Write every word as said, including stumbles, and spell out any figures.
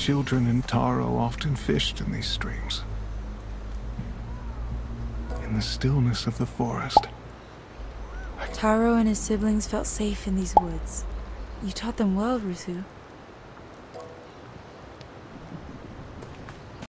children in Taro often fished in these streams. In the stillness of the forest. Taro and his siblings felt safe in these woods. You taught them well, Rusu.